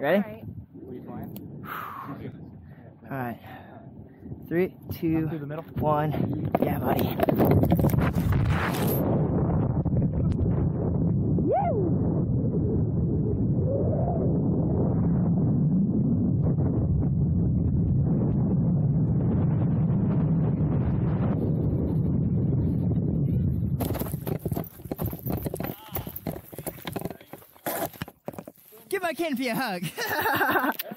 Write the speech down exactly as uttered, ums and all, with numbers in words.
Ready? All right. All right. Three, two, one. Yeah, buddy. Give my canopy a hug.